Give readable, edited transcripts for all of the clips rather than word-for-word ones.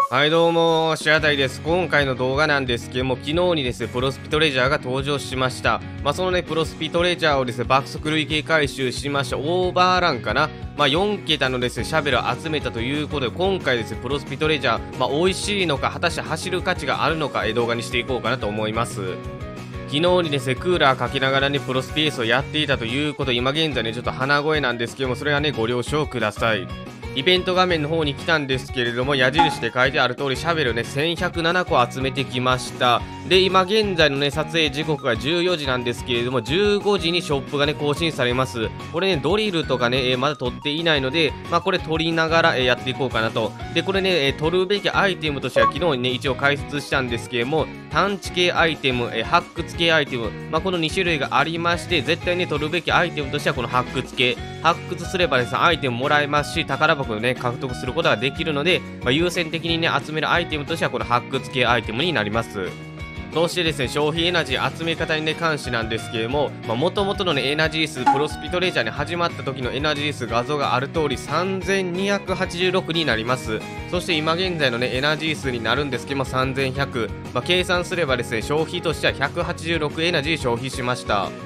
はいどうも、シアタイです。今回の動画なんですけども、昨日にですね、プロスピトレジャーが登場しました。そのね、プロスピトレジャーをですね、爆速累計回収しました。オーバーランかな。4桁のですね、シャベルを集めたということで、今回ですね、プロスピトレジャー、美味しいのか、果たして走る価値があるのか、動画にしていこうかなと思います。昨日にですね、クーラーかけながらね、プロスピエースをやっていたということ、今現在ね、ちょっと鼻声なんですけども、それはね、ご了承ください。イベント画面の方に来たんですけれども、矢印で書いてある通り、シャベルね、1107個集めてきました。で、今現在のね、撮影時刻が14時なんですけれども、15時にショップがね、更新されます。これね、ドリルとかね、まだ取っていないので、これ取りながら、やっていこうかなと。で、これね、取るべきアイテムとしては、昨日にね、一応解説したんですけれども、探知系アイテム、発掘系アイテム、この2種類がありまして、絶対ね、取るべきアイテムとしては、この発掘系。発掘すればですね、アイテムもらえますし、宝箱をね、獲得することができるので、優先的にね、集めるアイテムとしては、この発掘系アイテムになります。そしてですね、消費エナジー集め方に、ね、関してなんですけれども、もともとの、ね、エナジー数、プロスピトレジャーに始まった時のエナジー数画像がある通り3286になります。そして今現在の、ね、エナジー数になるんですけども3100、計算すればですね、消費としては186エナジー消費しました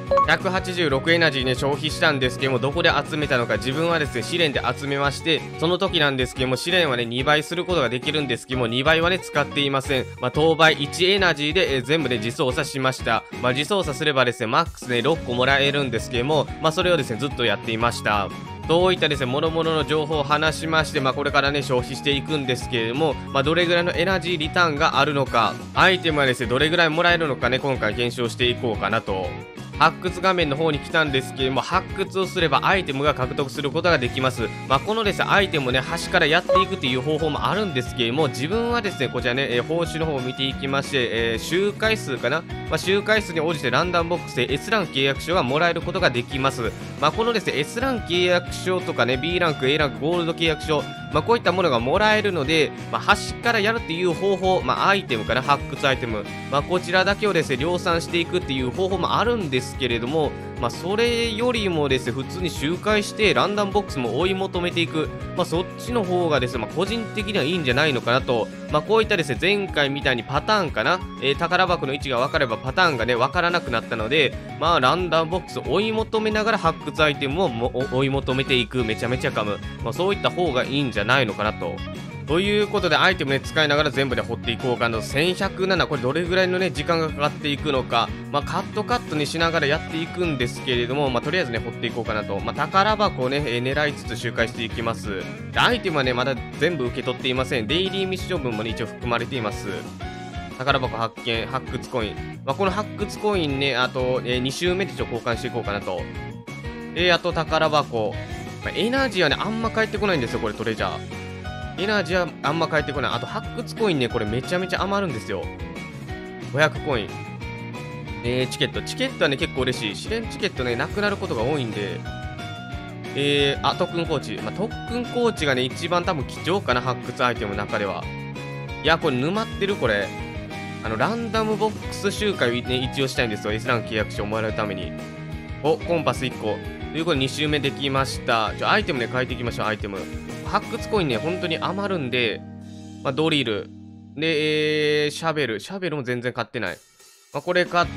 。186エナジーね、消費したんですけども、どこで集めたのか、自分はですね、試練で集めまして、その時なんですけども、試練はね、2倍することができるんですけども、2倍はね、使っていません。当倍1エナジーで、全部で自操作しました。自操作すればですね、マックスね、6個もらえるんですけども、それをですね、ずっとやっていました。そういったですね、諸々の情報を話しまして、これからね、消費していくんですけれども、どれぐらいのエナジーリターンがあるのか、アイテムはですね、どれぐらいもらえるのかね、今回検証していこうかなと。発掘画面の方に来たんですけれども、発掘をすればアイテムが獲得することができます。このですね、アイテムをね、端からやっていくという方法もあるんですけれども、自分はですね、こちらね、報酬の方を見ていきまして、周回数かな、周回数に応じてランダムボックスで S ラン契約書がもらえることができます。このですね、S ラン契約書とかね、B ランク、A ランク、ゴールド契約書、こういったものがもらえるので、端からやるっていう方法、アイテムかな、発掘アイテム、こちらだけをですね、量産していくっていう方法もあるんですけれども、それよりもですね、普通に周回してランダムボックスも追い求めていく、そっちの方がですね、個人的にはいいんじゃないのかなと、こういったですね、前回みたいにパターンかな、宝箱の位置が分かればパターンがね、分からなくなったので、ランダムボックスを追い求めながら発掘アイテムを追い求めていく、めちゃめちゃ噛む、そういった方がいいんじゃないのかなと。ということで、アイテムね、使いながら全部で掘っていこうかなと。1107、これどれぐらいのね、時間がかかっていくのか、カットにしながらやっていくんですけれども、とりあえずね、掘っていこうかなと。宝箱をね、狙いつつ周回していきます。で、アイテムはね、まだ全部受け取っていません。デイリーミッション分もね、一応含まれています。宝箱発見、発掘コイン。この発掘コインね、あと、2周目で交換していこうかなと。あと宝箱。エナジーはね、あんま返ってこないんですよ、これトレジャー。エナジーはあんま返ってこない。あと発掘コインね、これめちゃめちゃ余るんですよ。500コイン。チケット。チケットはね、結構嬉しい。試練チケットね、なくなることが多いんで。特訓コーチ。特訓コーチがね、一番多分貴重かな、発掘アイテムの中では。いや、これ沼ってる、これ。ランダムボックス周回をね、一応したいんですよ。S ラン契約書をもらうために。お、コンパス1個。ということで2周目できました。アイテムね、変えていきましょう、アイテム。発掘コインね、本当に余るんで、ドリル。で、シャベル。シャベルも全然買ってない。これ買って、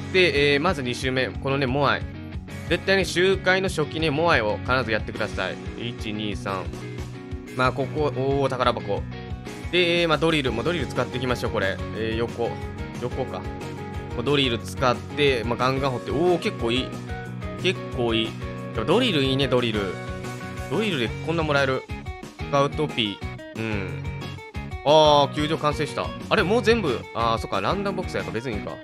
まず2周目。このね、モアイ。絶対に周回の初期ね、モアイを必ずやってください。1、2、3。ここ、宝箱。で、ドリル。もうドリル使っていきましょう、これ。横か。ドリル使って、ガンガン掘って。結構いい。結構いい。ドリルいいね、ドリル。ドリルでこんなもらえる。スカウトピー。球場完成した。あれ、もう全部。そっか、ランダムボックスやから別にいいか。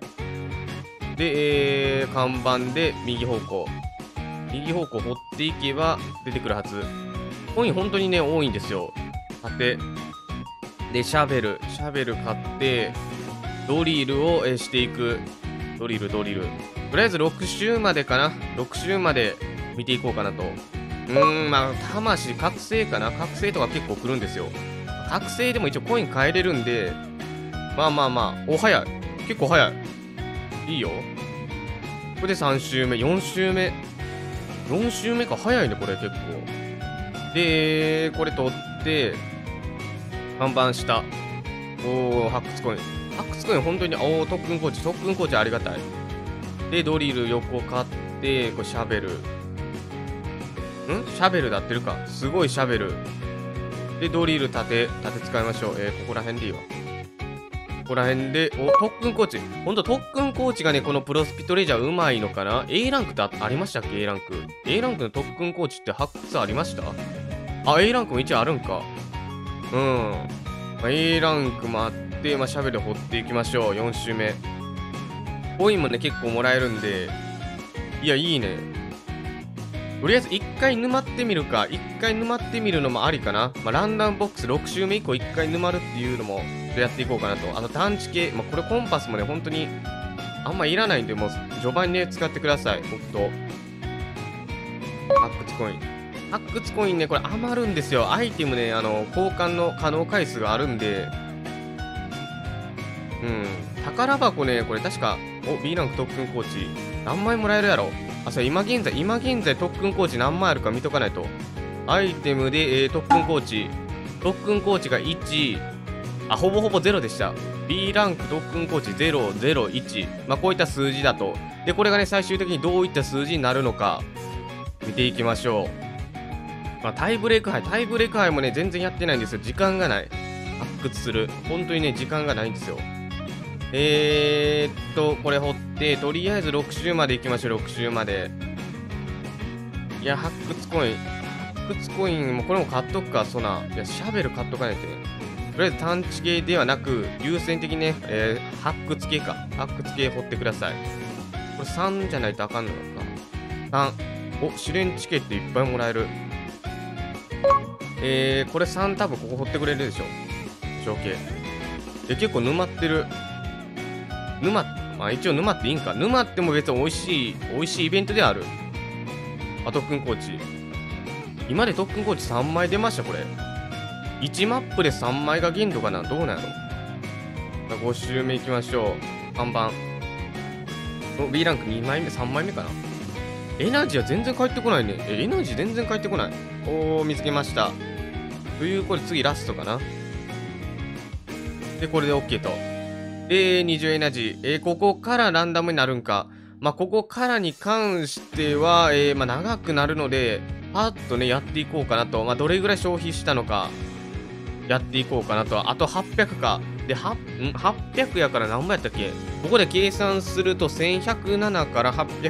で、看板で右方向。右方向掘っていけば出てくるはず。コイン本当にね、多いんですよ。縦。で、シャベル買って、ドリルをしていく。ドリル。とりあえず6周までかな。6周まで見ていこうかなと。魂、覚醒かな。覚醒とか結構来るんですよ。覚醒でも一応コイン変えれるんで、お、早い。結構早い。いいよ。これで3周目、4周目。4周目か、早いね、これ結構。で、これ取って、看板下。 おお、発掘コイン。発掘コイン本当に、おお、特訓コーチありがたい。で、ドリル横買って、これシャベル。シャベルで合ってるか。すごいシャベル。で、ドリル盾使いましょう。ここら辺でいいわ。ここら辺で、お、特訓コーチ。ほんと、特訓コーチがね、このプロスピトレジャーうまいのかな？ A ランクってありましたっけ？ A ランク。A ランクの特訓コーチって発掘ありました？あ、A ランクも一応あるんか。うん。まあ、A ランクもあって、まあ、シャベル掘っていきましょう。4周目。コインもね、結構もらえるんで。いや、いいね。とりあえず1回沼ってみるか。1回沼ってみるのもありかな。まあ、ランダムボックス6周目以降1回沼るっていうのもやっていこうかなと。あと探知系。まあ、これコンパスもね、本当にあんまいらないんで、もう序盤にね、使ってください。僕と。発掘コイン。発掘コインね、これ余るんですよ。アイテムね、交換の可能回数があるんで。宝箱ね、これ確か、B ランク特訓コーチ。何枚もらえるやろ。あ、そう、今現在特訓コーチ何枚あるか見とかないと。アイテムで、特訓コーチが1、あ、ほぼほぼ0でした。B ランク特訓コーチ0、0、1。まあ、こういった数字だと。で、これがね、最終的にどういった数字になるのか、見ていきましょう。まあ、タイブレイク杯もね、全然やってないんですよ。時間がない。発掘する。本当にね、時間がないんですよ。これ掘って、とりあえず6周まで行きましょう、6周まで。いや、発掘コインも、これも買っとくか、ソナー。いや、シャベル買っとかないとね。とりあえず探知系ではなく、優先的にね、発掘系掘ってください。これ3じゃないとあかんのか。3。お、試練チケットいっぱいもらえる。これ3多分ここ掘ってくれるでしょ。小系。結構沼ってる。まあ一応沼っていいんか。沼っても別に美味しいイベントである。あ、特訓コーチ。今で特訓コーチ3枚出ました、これ。1マップで3枚が限度かな。どうなんやろ。5周目いきましょう。看板。B ランク2枚目、3枚目かな。エナジーは全然返ってこないね。エナジー全然返ってこない。おー、見つけました。ということで次ラストかな。で、これで OK と。で、20エナジー。ここからランダムになるんか。まあ、ここからに関しては、まあ、長くなるので、パッとね、やっていこうかなと。まあ、どれぐらい消費したのか、やっていこうかなと。あと800か。で、800やから何ぼやったっけ？ここで計算すると1107から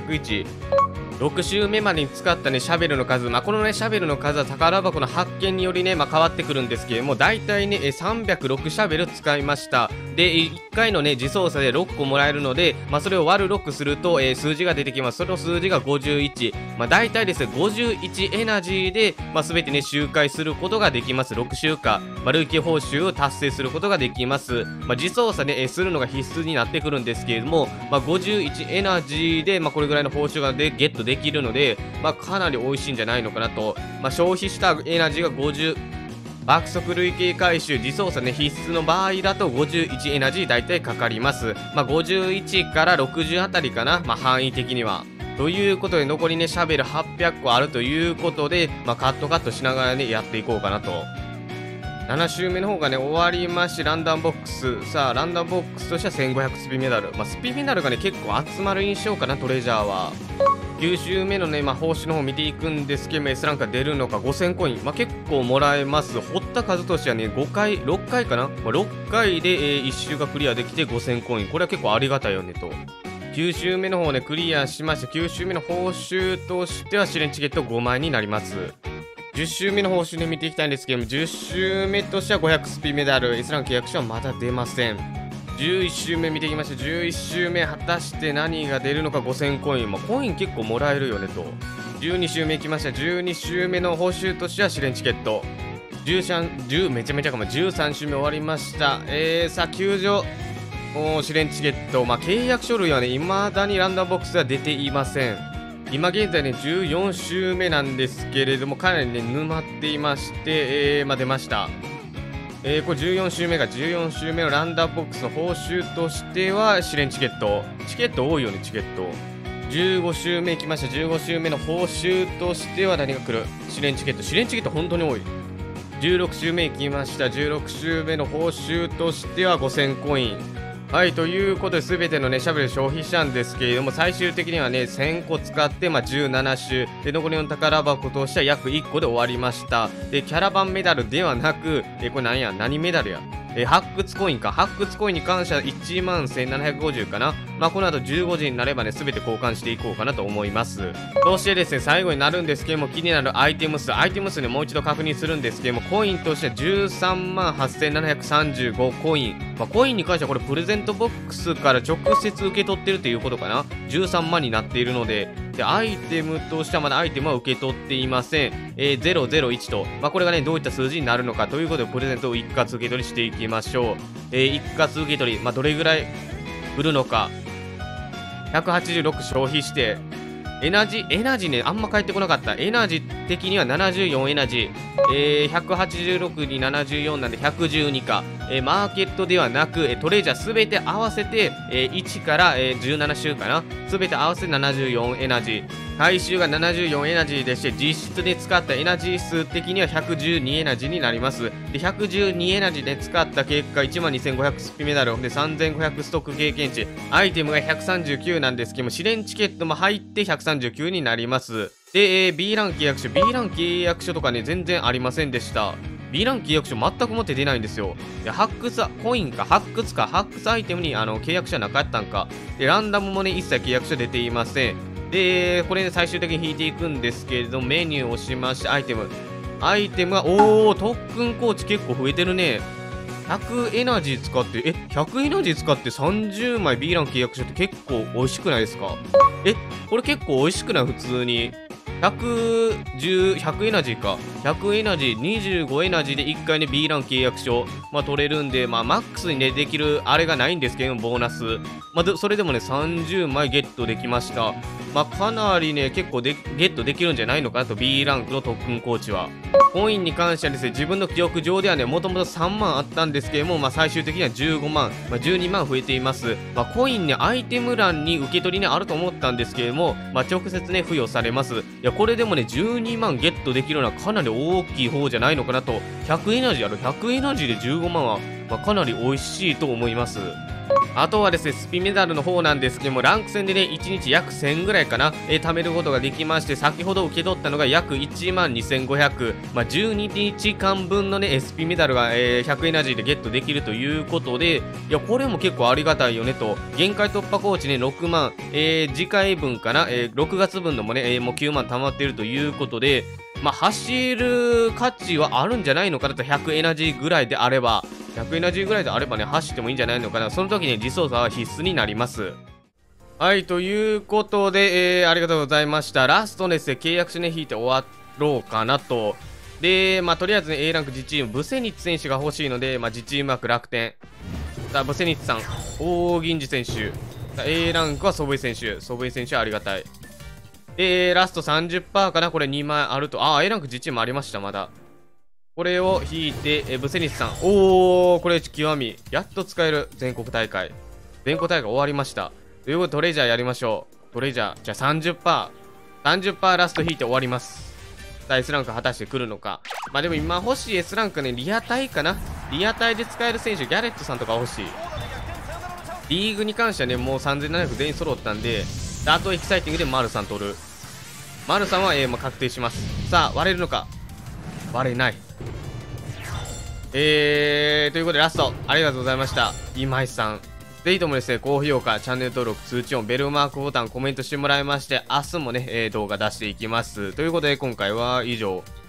801。6周目までに使ったね、シャベルの数。まあ、このね、シャベルの数は宝箱の発見によりね、まあ、変わってくるんですけれども、だいたいね、306シャベル使いました。で、1回のね、自走作で6個もらえるので、まあ、それを割る6すると、数字が出てきます。その数字が51。まあ、だいたいですね、51エナジーで、まあ、全てね、周回することができます。6周か、まあ、累計報酬を達成することができます。まあ、自走作ね、するのが必須になってくるんですけれども、まあ、51エナジーで、まあ、これぐらいの報酬がゲットできるので、まあ、かなり美味しいんじゃないのかなと。まあ、消費したエナジーが50。爆速累計回収自走作ね、必須の場合だと51エナジー大体かかります。まあ、51から60あたりかな。まあ、範囲的には。ということで、残りね、シャベル800個あるということで、まあ、カットしながらね、やっていこうかなと。7周目の方がね、終わりまして、ランダムボックス。さあ、ランダムボックスとしては1500スピメダル。まあ、スピメダルがね、結構集まる印象かな、トレジャーは。9周目のね、まあ、報酬の方見ていくんですけど、S ランクが出るのか、5000コイン。まあ、結構もらえます。掘った数としてはね、6回かな。まあ、6回で、1周がクリアできて5000コイン。これは結構ありがたいよね、と。9周目の方ね、クリアしました。9周目の報酬としては、試練チケット5枚になります。10周目の報酬で見ていきたいんですけども、10周目としては500スピメダル。S ランク契約書はまだ出ません。11周目見ていきました。11周目果たして何が出るのか。5000コイン。まあ、コイン結構もらえるよねと。12周目いきました。12周目の報酬としては試練チケット。めちゃめちゃかも。13周目終わりました。さあ、球場。試練チケット。まあ、契約書類はね、未だにランダムボックスでは出ていません。今現在ね、14周目なんですけれども、かなりね、沼っていまして、まあ、出ました。これ14周目のランダムボックスの報酬としては、試練チケット。チケット多いよね、チケット。15周目いきました。15周目の報酬としては何が来る？試練チケット。試練チケット本当に多い。 16周目いきました。16周目の報酬としては5000コイン。はい、ということで全てのね、シャベル消費したんですけれども、最終的にはね、1000個使って、17周。で、残りの宝箱としては約1個で終わりました。で、キャラバンメダルではなく、これなんや、何メダルや。発掘コインか。発掘コインに関しては11,750かな。この後15時になればね、すべて交換していこうかなと思います。そしてですね、最後になるんですけども、気になるアイテム数ね、もう一度確認するんですけども、コインとしては138,735コイン。コインに関してはこれプレゼントボックスから直接受け取ってるということかな。13万になっているので、で、アイテムとしてはまだアイテムは受け取っていません。001と、これがね、どういった数字になるのかということで、プレゼントを一括受け取りしていきましょう。一括受け取り、どれぐらい売るのか。186消費して、エナジーね、あんま返ってこなかった。エナジー的には74エナジー。186に74なんで112か。マーケットではなく、トレジャーすべて合わせて、1から、17周かな。すべて合わせて74エナジー。回収が74エナジーでして、実質で使ったエナジー数的には112エナジーになります。で、112エナジーで使った結果、12,500スピメダル、で、3,500ストック経験値、アイテムが139なんですけども、試練チケットも入って139になります。で、B ラン契約書とかね、全然ありませんでした。B ラン契約書全く持って出ないんですよ。で、発掘アイテムに契約書なかったんか。で、ランダムもね、一切契約書出ていません。で、これで最終的に引いていくんですけれども、メニューを押しまして、アイテムは、特訓コーチ結構増えてるね。100エナジー使って、100エナジー使って30枚 B ラン契約書って結構美味しくないですか？これ結構美味しくない？普通に。100エナジーか。100エナジー、25エナジーで1回ね、B ラン契約書、取れるんで、マックスにね、できる、あれがないんですけど、ボーナス。それでもね、30枚ゲットできました。かなりね、結構ゲットできるんじゃないのかなと、B ランクの特訓コーチは。コインに関してはですね、自分の記憶上ではね、もともと3万あったんですけども、最終的には15万、12万増えています。コインね、アイテム欄に受け取りね、あると思ったんですけれども、直接ね、付与されます。いや、これでもね、12万ゲットできるのはかなり大きい方じゃないのかなと、100エナジー100エナジーで15万は、かなり美味しいと思います。あとはですね、スピメダルの方なんですけども、ランク戦でね、1日約1000ぐらいかな、貯めることができまして、先ほど受け取ったのが約12,500、12日間分のね、SP メダルが、100エナジーでゲットできるということで、いや、これも結構ありがたいよねと、限界突破コーチね、6万、次回分かな、6月分のもね、もう9万溜まっているということで、走る価値はあるんじゃないのかなと、100エナジーぐらいであれば、100エナジーぐらいであればね、走ってもいいんじゃないのかな。その時に自走差は必須になります。はい、ということで、ありがとうございました。ラストですね、契約書ね、引いて終わろうかなと。で、とりあえずね、A ランク自チーム、ブセニッツ選手が欲しいので、自チーム枠楽天。さあ、ブセニッツさん、銀次選手。A ランクはソブイ選手はありがたい。ラスト 30% かな、これ2枚あると。A ランク自チームありました、まだ。これを引いて、ブセニスさん。これ極み。やっと使える。全国大会終わりました。ということで、トレジャーやりましょう。トレジャー。じゃあ 30%。30% ラスト引いて終わります。S ランク果たして来るのか。でも今欲しい S ランクね、リアタイかな。リアタイで使える選手、ギャレットさんとか欲しい。リーグに関してはね、もう3700全員揃ったんで、あとエキサイティングでマルさん取る。マルさんは、確定します。さあ、割れるのか。割れない。ということでラスト、ありがとうございました。今井さん。ぜひともですね、高評価、チャンネル登録、通知音、ベルマークボタン、コメントしてもらいまして、明日もね、動画出していきます。ということで、今回は以上。